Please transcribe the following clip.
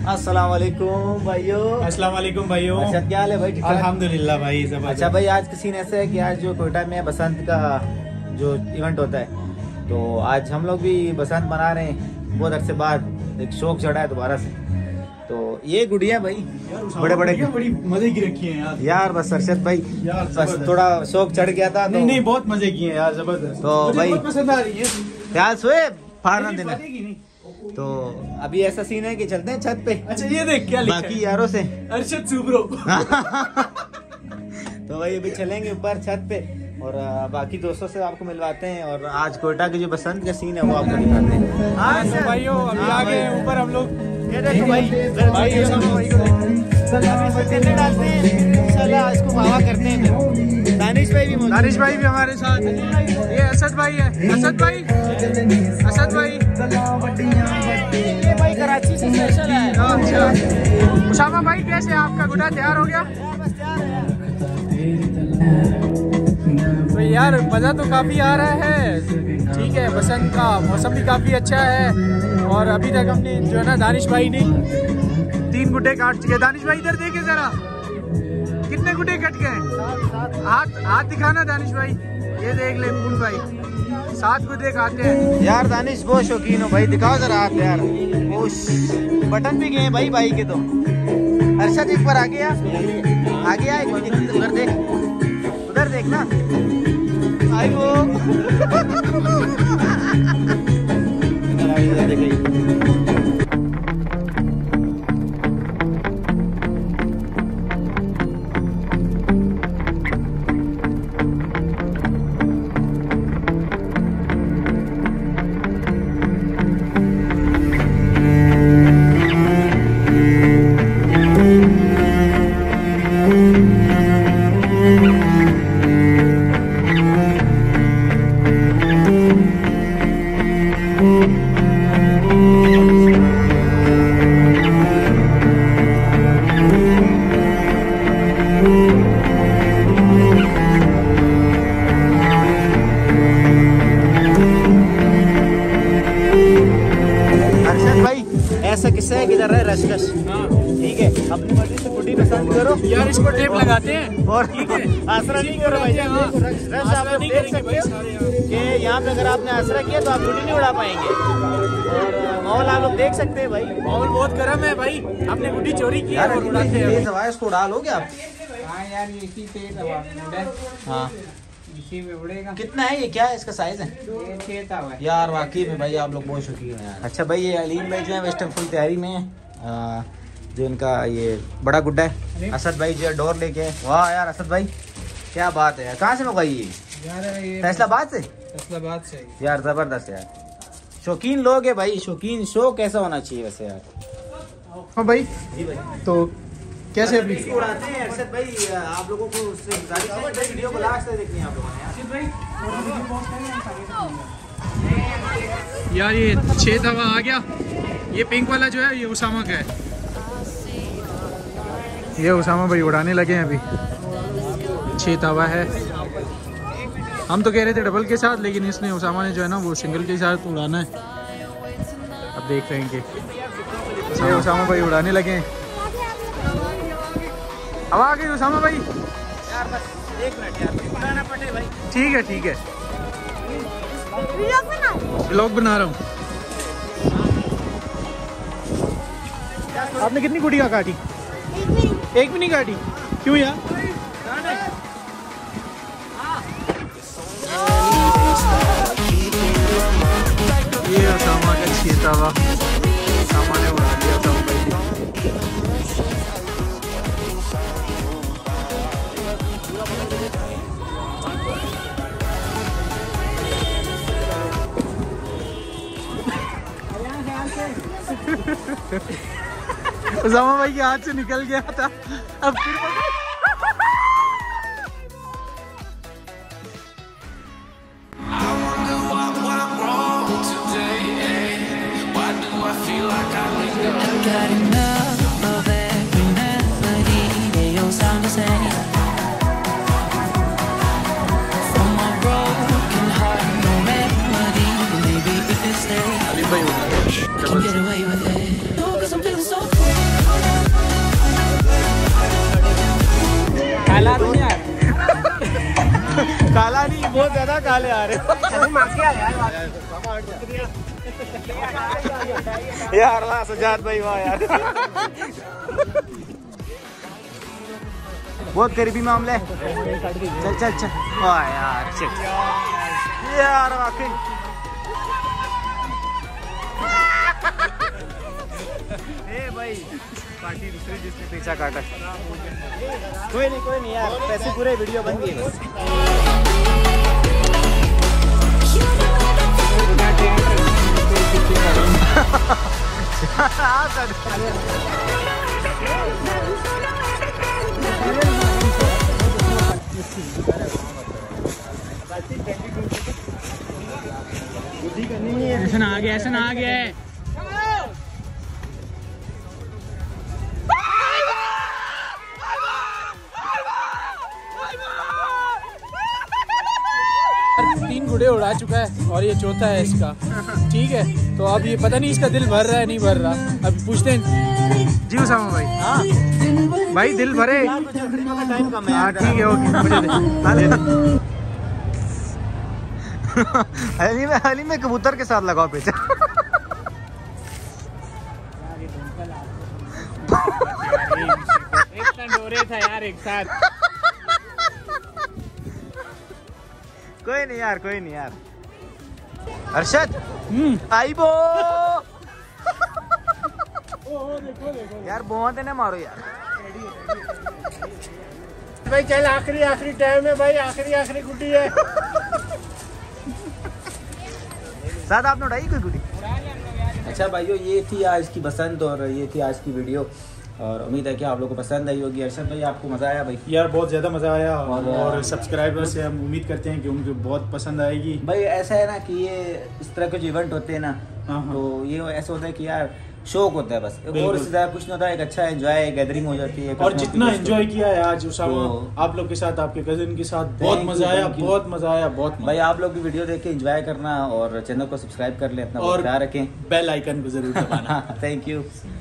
अस्सलाम वालेकुम भाइयों। अस्सलाम वालेकुम भाइयों। अच्छा क्या हाल है भाई? अल्हम्दुलिल्लाह भाई सब। अच्छा भाई, आज का सीन ऐसा है कि आज जो कोयटा में बसंत का जो इवेंट होता है, तो आज हम लोग भी बसंत मना रहे हैं। बहुत अरसे बाद एक शौक चढ़ा है दोबारा से। तो ये गुड़िया भाई बड़े बड़ी मजे की रखी है यार बस अरशद भाई यार, बस थोड़ा शौक चढ़ गया था। नहीं नहीं, बहुत मजे किए यार, जबरदस्त। तो भाई बहुत पसंद आ रही है ख्याल सोए फाड़ना देना। नहीं। तो अभी ऐसा सीन है कि चलते हैं छत पे। अच्छा ये देख क्या लिखा बाकी है? यारों से अरशद सुब्रो। तो भाई अभी चलेंगे ऊपर छत पे और बाकी दोस्तों से आपको मिलवाते हैं और आज कोयटा के जो बसंत का सीन है वो आपको दिखाते हैं। हाँ तो भाइयों अभी आ गए ऊपर हम लोग। ये देखो भाई भाई अभी डालते हैं, इंशाल्लाह इसको मावा करते हैं। फिर दानिश भाई भी हमारे साथ। ये असद भाई है। असद भाई ये भाई कराची से स्पेशल है। अच्छा उसामा भाई, कैसे आपका गुड्डा तैयार हो गया? तो यार मज़ा तो काफ़ी आ रहा है। ठीक है, बसंत का मौसम भी काफ़ी अच्छा है और अभी तक हमने जो है ना, दानिश भाई ने 3 गुड्डे काट चुके। दानिश भाई इधर देखे जरा, कितने गुड्डे कट गए? हाथ दिखाना दानिश भाई। ये देख ले फूल भाई, 7 गुड्डे काटे हैं। यार दानिश बहुत शौकीन हो भाई, दिखाओ जरा हाथ यार। बटन भी गए भाई के तो। अरशद एक बार आ गया एक मिनट, उधर देख ना। आई वो ऐसा किस्सा है कि इधर है रशकश। ठीक है, अपनी मर्जी से गुड्डी पसंद करो यार, इसको टेप लगाते हैं और ठीक है आसरा नहीं करो भाई। रश आप लोग देख सकते हो कि यहाँ पे अगर आपने आसरा किया तो आप गुड्डी नहीं उड़ा पाएंगे। और माहौल आप लोग देख सकते हैं भाई, माहौल बहुत गर्म है भाई। आपने गुड्डी चोरी की है और उड़ाते हैं। इसको उड़ा लोगे आप? हाँ यार, इसी पे हाँ इसी में उड़ेगा। कितना है ये, क्या है इसका साइज है? ये 6 तवा है यार वाकई में भाई आप लोग बहुत शौकीन हैं यार। अच्छा भाई, ये अलीम भाई जो है वेस्टर्न फुल तैयारी में है। जो इनका ये बड़ा गुड्डा है असद भाई जो डोर लेके। वाह यार असद भाई क्या बात है यार, कहाँ से मंगवाई ये? यार ये फैसलाबाद से। फैसलाबाद से यार जबरदस्त यार, शौकीन लोग है भाई, शौकीन शौक ऐसा होना चाहिए वैसे यार। हाँ भाई, जी भाई तो कैसे अभी उड़ाते हैं अरशद भाई? आप लोगों को उससे गुजारिश है वीडियो को लास्ट तक देखनी है आप लोगों ने यार। ये 6 तवा आ गया। ये पिंक वाला जो है ये उसामा का है। ये उसामा भाई उड़ाने लगे हैं अभी। 6 तवा है। हम तो कह रहे थे डबल के साथ, लेकिन इसने उसामा ने जो है ना वो सिंगल के साथ उड़ाना है। अब देख रहे हैं कि ये उसामा भाई उड़ाने लगे हैं। अब आ गई उसामा भाई। यार बस 1 मिनट यार, उड़ाना पड़े भाई। ठीक है ठीक है, व्लॉग बना रहा हूँ। आपने कितनी गुड़िया काटी? एक भी नहीं काटी, क्यों यार? ये उसामा का 6 तवा उसामा ने उड़ा दिया था भाई। उसामा भाई के हाथ से निकल गया था, अब फिर got enough of every melody. They all sound the same. From my broken heart, no remedy. Maybe if it stays, can get away with it. No, 'cause I'm feeling so cool. कहाँ काले आ रहे हो यार? वाह सजाद भाई, वाह यार। बहुत करीबी मामला है। चल चल चल, वाह यार शिट यार, वाकई भाई पार्टी दूसरी जिसने पीछा काटा। कोई नहीं यार, पैसे पूरे वीडियो बन गई बस। ऐसा आ गया, ऐसा आ गया है। तीन गुड़े उड़ा चुका है और ये चौथा है इसका। ठीक है, तो अब ये पता नहीं इसका दिल भर रहा है नहीं भर रहा। अब पूछते हैं जी उसामा भाई। हाँ भाई, दिल भरे। टाइम कम है। हाँ ठीक है, ओके मुझे दे। हली में कबूतर के साथ लगाओ पीछे। एक डोरे था यार एक साथ। कोई नहीं यार। अरशद आई बो यार, बहुत ना मारो यार। भाई चल, आखिरी टाइम है भाई, आखिरी गुड्डी है। साथ आपने उड़ाई कोई गुड्डी? अच्छा भाइयों, ये थी आज की बसंत और ये थी आज की वीडियो, और उम्मीद है कि आप लोगों को पसंद आई होगी। अरशद भाई, आपको मज़ा आया भाई? यार बहुत ज़्यादा मज़ा आया, और सब्सक्राइबर से हम उम्मीद करते हैं कि उनको बहुत पसंद आएगी। भाई ऐसा है ना कि ये इस तरह के जो इवेंट होते हैं ना, तो ये ऐसा होता है कि यार शौक होता है बस, और इससे ज़्यादा कुछ नहीं होता है। एक अच्छा एंजॉय गैदरिंग हो जाती है। और जितना एंजॉय किया है आज उसामा आप लोग के साथ, आपके कजिन के साथ, बहुत मज़ा आया, बहुत मज़ा आया, बहुत। भाई आप लोग भी वीडियो देख के एंजॉय करना और चैनल को सब्सक्राइब कर लें, अपना ख्याल रखें, बेल आइकन को जरूर दबाना। Thank you.